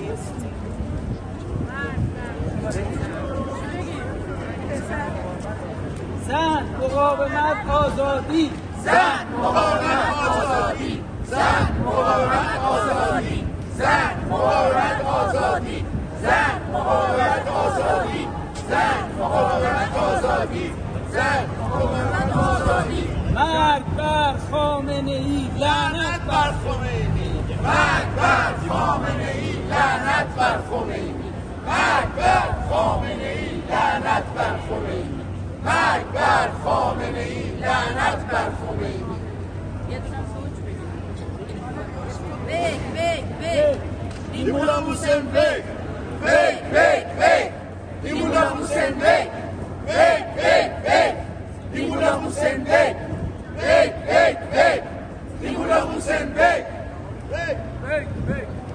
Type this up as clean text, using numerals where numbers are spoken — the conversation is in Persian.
زن مقاومت آزادی، زن مقاومت آزادی، زن مقاومت آزادی، زن مقاومت آزادی، زن مقاومت آزادی، زن مقاومت آزادی، زن مقاومت آزادی. مرگ بر خامنه ای، لعنت بر خمینی، مرگ بر خامنه ای، لعنت بر خمینی، مرگ بر خامنه ای، لعنت بر خمینی، مرگ بر خامنه ای، لعنت بر خمینی. نیمولا حسین بیگ، بیگ بیگ بیگ، نیمولا حسین بیگ، بیگ بیگ بیگ، نیمولا حسین بیگ، بیگ بیگ بیگ، نیمولا حسین بیگ، بیگ بیگ بیگ.